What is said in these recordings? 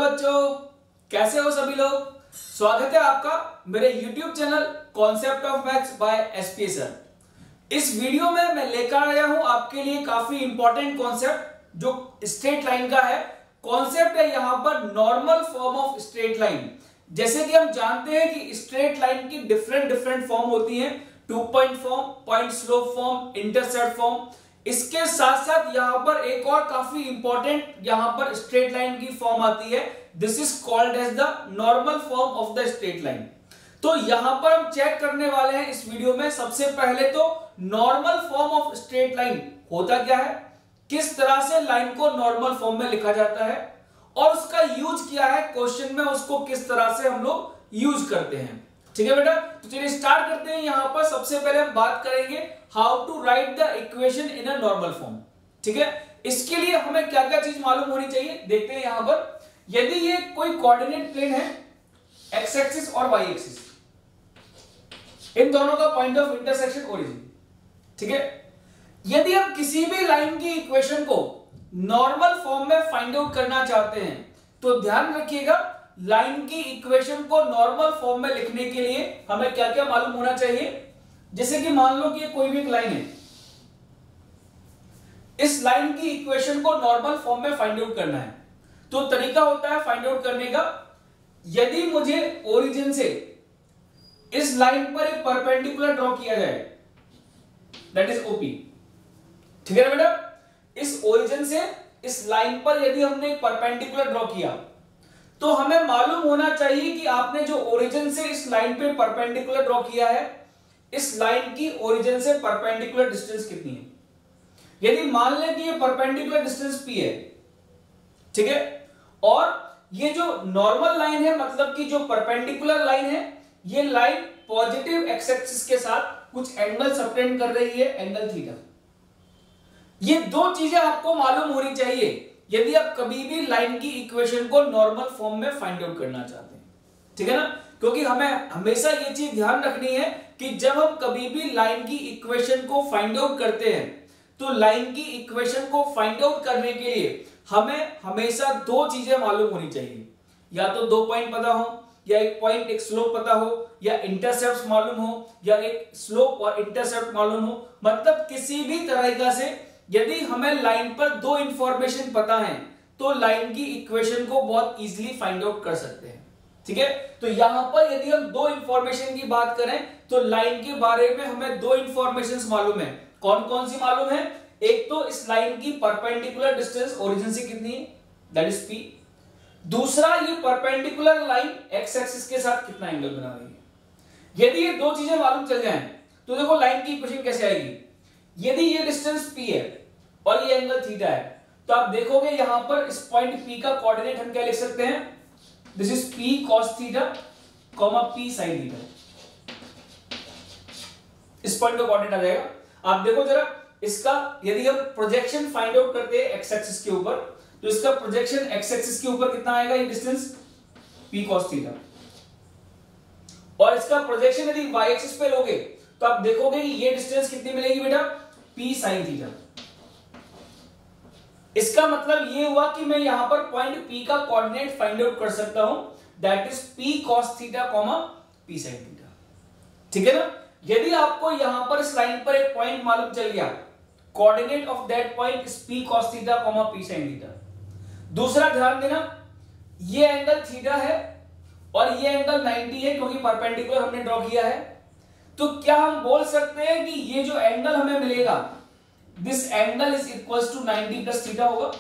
बच्चों, कैसे हो सभी लोग। स्वागत है आपका मेरे YouTube channel concept of maths by S P sir. इस वीडियो में मैं लेकर आया हूं आपके लिए काफी इंपॉर्टेंट कॉन्सेप्ट जो स्ट्रेट लाइन का है। कॉन्सेप्ट है यहां पर normal form of straight line. जैसे कि हम जानते हैं कि स्ट्रेट लाइन की डिफरेंट फॉर्म होती हैं, 2 point form, point slope form, intercept form. इसके साथ साथ यहां पर एक और काफी इंपॉर्टेंट यहां पर स्ट्रेट लाइन की फॉर्म आती है, this is called as the normal form of the straight line. तो यहां पर हम चेक करने वाले हैं इस वीडियो में सबसे पहले तो normal form of straight line होता क्या है, किस तरह से लाइन को नॉर्मल फॉर्म में लिखा जाता है और उसका यूज क्या है, क्वेश्चन में उसको किस तरह से हम लोग यूज करते हैं। ठीक है बेटा, तो चलिए स्टार्ट करते हैं। यहां पर सबसे पहले हम बात करेंगे how to write the equation in a normal form. ठीक है, इसके लिए हमें क्या क्या चीज मालूम होनी चाहिए, देखते हैं। यहां पर यदि ये कोई कोऑर्डिनेट प्लेन है, एक्स एक्सिस और वाई एक्सिस, इन दोनों का पॉइंट ऑफ इंटरसेक्शन ओरिजिन। ठीक है, यदि हम किसी भी लाइन की इक्वेशन को नॉर्मल फॉर्म में फाइंड आउट करना चाहते हैं तो ध्यान रखिएगा, लाइन की इक्वेशन को नॉर्मल फॉर्म में लिखने के लिए हमें क्या क्या मालूम होना चाहिए। जैसे कि मान लो कि कोई भी एक लाइन है, इस लाइन की इक्वेशन को नॉर्मल फॉर्म में फाइंड आउट करना है तो तरीका होता है फाइंड आउट करने का, यदि मुझे ओरिजिन से इस लाइन पर एक परपेंडिकुलर ड्रॉ किया जाए, दैट इज ओपी। ठीक है ना बेटा, इस ओरिजिन से इस लाइन पर यदि हमने एक परपेंडिकुलर ड्रॉ किया तो हमें मालूम होना चाहिए कि आपने जो ओरिजिन से इस लाइन पे परपेंडिकुलर ड्रॉ किया है, इस लाइन की ओरिजिन से परपेंडिकुलर डिस्टेंस कितनी है। यदि मान लें कि ये परपेंडिकुलर डिस्टेंस p है, ठीक है, और ये जो नॉर्मल लाइन है, मतलब कि जो परपेंडिकुलर लाइन है, ये लाइन पॉजिटिव एक्स एक्सिस के साथ कुछ एंगल सबटेंड कर रही है, एंगल थीटा। ये दो चीजें आपको मालूम होनी चाहिए यदि आप कभी भी लाइन की इक्वेशन को नॉर्मल फॉर्म में फाइंड आउट करना चाहते हैं। ठीक है ना, क्योंकि हमें हमेशा ये चीज ध्यान रखनी है कि जब हम कभी भी लाइन की इक्वेशन को फाइंड आउट करते हैं तो लाइन की इक्वेशन को फाइंड आउट करने के लिए हमें हमेशा दो चीजें मालूम होनी चाहिए, या तो 2 पॉइंट पता हो, या एक पॉइंट एक स्लोप पता हो, या इंटरसेप्ट मालूम हो, या एक स्लोप और इंटरसेप्ट मालूम हो। मतलब किसी भी तरीका से यदि हमें लाइन पर दो इंफॉर्मेशन पता है तो लाइन की इक्वेशन को बहुत इजीली फाइंड आउट कर सकते हैं। ठीक है, तो यहां पर यदि हम दो इंफॉर्मेशन की बात करें तो लाइन के बारे में हमें दो इंफॉर्मेशन मालूम है। कौन कौन सी मालूम है, एक तो इस लाइन की परपेंडिकुलर डिस्टेंस ओरिजिन से कितनी है, दैट इज p। दूसरा, ये परपेंडिकुलर लाइन एक्स एक्सिस के साथ कितना एंगल बना रही है। यदि ये दो चीजें मालूम चल जाएं तो देखो लाइन की इक्वेशन कैसे आएगी। यदि ये डिस्टेंस p है और ये एंगल थीटा है तो आप देखोगे यहां पर इस पॉइंट p का कोऑर्डिनेट हम क्या लिख सकते हैं, this is p cos theta, p sin theta. इस पॉइंट का कोऑर्डिनेट आ जाएगा। आप देखो जरा इसका, यदि हम प्रोजेक्शन फाइंड आउट करते हैं एक्स एक्सिस के ऊपर तो इसका प्रोजेक्शन एक्स एक्सिस के ऊपर कितना आएगा, ये डिस्टेंस p cos थीटा। और इसका प्रोजेक्शन यदि y एक्सिस पे लोगे तो आप देखोगे कि ये डिस्टेंस कितनी मिलेगी बेटा, p sin थीटा। इसका मतलब ये हुआ कि मैं यहां पर पॉइंट p का कोऑर्डिनेट फाइंड आउट कर सकता हूं, that is p cos theta, p sin theta. ठीक है ना, यदि आपको यहां पर इस लाइन पर एक पॉइंट मालूम चल गया, coordinate of that point is p cos theta, p sin theta. दूसरा ध्यान देना, ये एंगल थीटा है और ये एंगल 90 है क्योंकि परपेंडिकुलर हमने ड्रॉ किया है। तो क्या हम बोल सकते हैं कि ये जो एंगल हमें मिलेगा, this angle is equal to 90 plus theta होगा,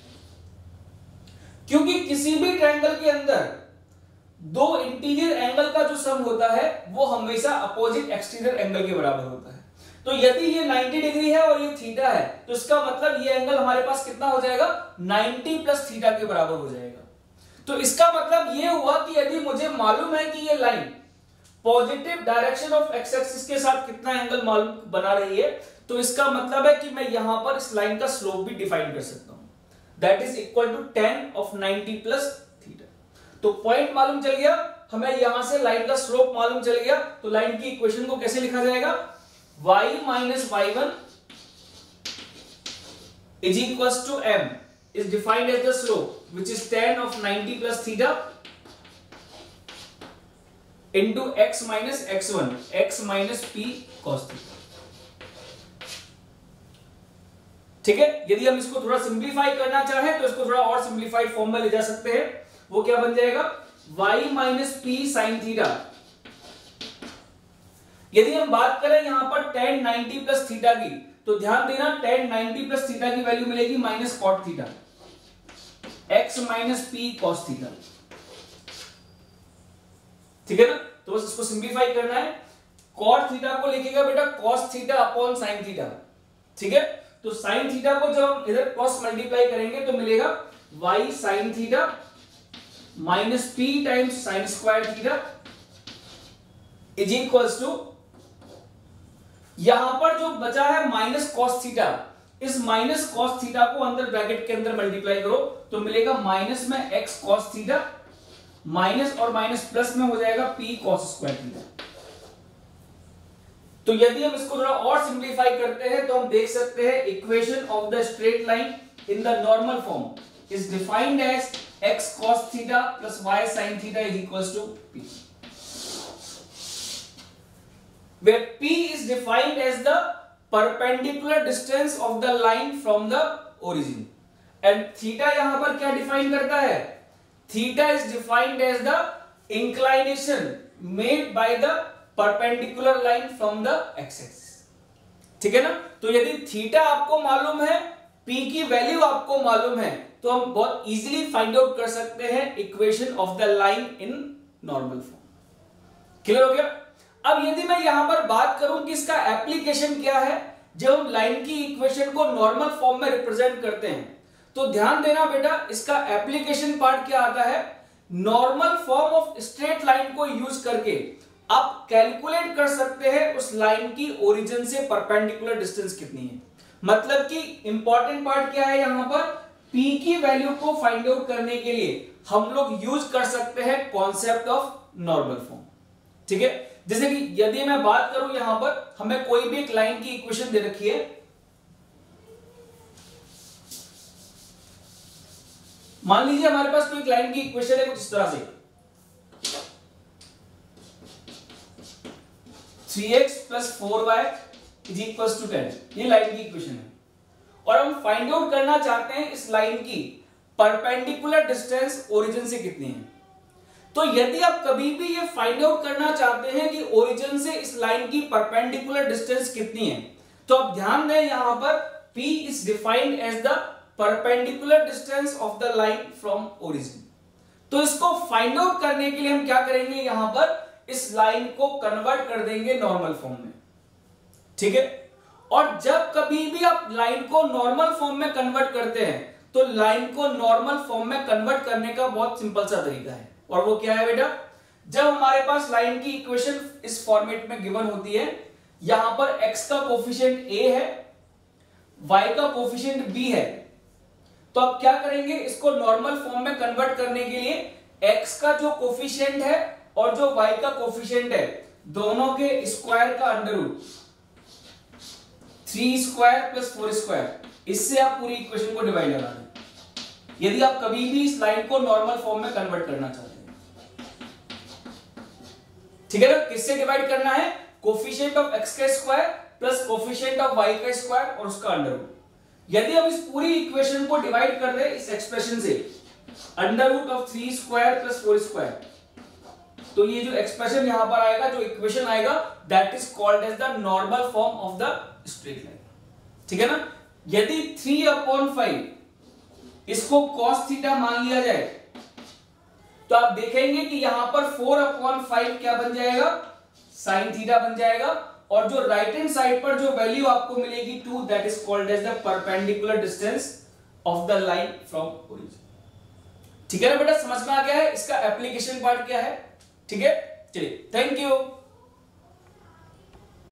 क्योंकि किसी भी ट्रायंगल के अंदर दो इंटीरियर एंगल का जो सम होता है वो हमेशा अपोजिट एक्सटीरियर एंगल के बराबर होता है। तो यदि ये 90 डिग्री है और ये थीटा है तो इसका मतलब ये एंगल हमारे पास कितना हो जाएगा, 90 प्लस थीटा के बराबर हो जाएगा। तो इसका मतलब ये हुआ कि यदि मुझे मालूम है कि ये line positive direction of X axis के साथ कितना एंगल मालूम बना रही है, तो इसका मतलब है कि मैं यहां पर इस लाइन का स्लोप भी डिफाइन कर सकता हूं, that is equal to tan of 90 plus theta. तो पॉइंट मालूम चल गया, हमें यहां से लाइन का स्लोप मालूम चल गया, तो लाइन की इक्वेशन को कैसे लिखा जाएगा, y minus y1 is equal to m is defined as the slope which is tan of 90 plus theta into x minus x1 x minus p cos theta। ठीक है, यदि हम इसको थोड़ा सिंप्लीफाई करना चाहें तो इसको थोड़ा और सिंप्लीफाइड फॉर्म में ले जा सकते हैं। वो क्या बन जाएगा, y minus p sine theta. यदि हम बात करें यहां पर tan 90 प्लस थीटा की, तो ध्यान देना tan 90 प्लस थीटा की वैल्यू मिलेगी minus cot theta x minus p cos theta. ठीक है ना, तो बस इसको सिंप्लीफाई करना है। कॉट थीटा को लिखेगा बेटा cos theta upon sine theta. ठीक है, तो साइन थीटा को जब हम इधर कॉस मल्टीप्लाई करेंगे तो मिलेगा y sine theta minus p times sine square theta is equals to, यहां पर जो बचा है माइनस कॉस थीटा, इस माइनस कॉस थीटा को अंदर ब्रैकेट के अंदर मल्टीप्लाई करो तो मिलेगा माइनस में x कॉस थीटा माइनस और माइनस प्लस में हो जाएगा p कॉस स्क्वायर थीटा। तो यदि हम इसको थोड़ा और सिंप्लीफाई करते हैं तो हम देख सकते हैं equation of the straight line in the normal form is defined as x cos theta plus y sin theta is equals to p, where p is defined as the perpendicular distance of the line from the origin and theta यहां पर क्या define करता है, theta is defined as the inclination made by the perpendicular line from the x axis. ठीक है ना, तो यदि थीटा आपको मालूम है, p की वैल्यू आपको मालूम है, तो हम बहुत इजीली फाइंड आउट कर सकते हैं equation of the line in normal form. Clear हो गया। अब यदि मैं यहां पर बात करूं कि इसका एप्लीकेशन क्या है जब हम लाइन की इक्वेशन को नॉर्मल फॉर्म में रिप्रेजेंट करते हैं, तो ध्यान देना बेटा इसका एप्लीकेशन पार्ट क्या आता है, normal form of straight line को यूज करके आप कैलकुलेट कर सकते हैं उस लाइन की ओरिजिन से परपेंडिकुलर डिस्टेंस कितनी है। मतलब कि इंपॉर्टेंट पार्ट क्या है, यहां पर p की वैल्यू को फाइंड आउट करने के लिए हम लोग यूज कर सकते हैं कॉन्सेप्ट ऑफ नॉर्मल फॉर्म। ठीक है, जैसे कि यदि मैं बात करूं यहां पर हमें कोई भी एक लाइन की इक्वेशन दे रखी है, मान लीजिए हमारे पास कोई एक लाइन की इक्वेशन है कुछ इस तरह से 3x plus 4y is equals to 10, ये लाइन की इक्वेशन है और हम फाइंड आउट करना चाहते हैं इस लाइन की परपेंडिकुलर डिस्टेंस ओरिजिन से कितनी है। तो यदि आप कभी भी ये फाइंड आउट करना चाहते हैं कि ओरिजिन से इस लाइन की परपेंडिकुलर डिस्टेंस कितनी है, तो आप ध्यान दें यहां पर p is defined as the perpendicular distance of the line from origin. तो इसको फाइंड आउट करने के लिए हम क्या करेंगे, यहां पर इस लाइन को कन्वर्ट कर देंगे नॉर्मल फॉर्म में। ठीक है, और जब कभी भी आप लाइन को नॉर्मल फॉर्म में कन्वर्ट करते हैं तो लाइन को नॉर्मल फॉर्म में कन्वर्ट करने का बहुत सिंपल सा तरीका है, और वो क्या है बेटा, जब हमारे पास लाइन की इक्वेशन इस फॉर्मेट में गिवन होती है, यहां पर x का कोफिशिएंट a है, y का कोफिशिएंट b है, तो आप क्या करेंगे, इसको नॉर्मल फॉर्म में कन्वर्ट करने के लिए x का जो कोफिशिएंट है और जो y का कोफिशिएंट है दोनों के स्क्वायर का under root 3 square plus 4 square, इससे आप पूरी इक्वेशन को डिवाइड करा दें यदि आप कभी भी इस लाइन को नॉर्मल फॉर्म में कन्वर्ट करना चाहते हैं। ठीक है ना, किससे डिवाइड करना है, कोफिशिएंट ऑफ x का square plus coefficient of y का स्क्वायर और उसका अंडर रूट। यदि हम इस पूरी इक्वेशन को डिवाइड कर दें इस एक्सप्रेशन से under root of 3 square plus 4 square, तो ये जो एक्सप्रेशन यहां पर आएगा, जो इक्वेशन आएगा, that is called as the normal form of the straight line. ठीक है ना, यदि 3/5 इसको cos थीटा मान लिया जाए तो आप देखेंगे कि यहां पर 4/5 क्या बन जाएगा, sin थीटा बन जाएगा, और जो राइट हैंड साइड पर जो वैल्यू आपको मिलेगी 2, that is called as the perpendicular distance of the line from origin. ठीक है ना बेटा, समझ में आ गया है इसका एप्लीकेशन पार्ट क्या है। ठीक है, चलिए, थैंक यू।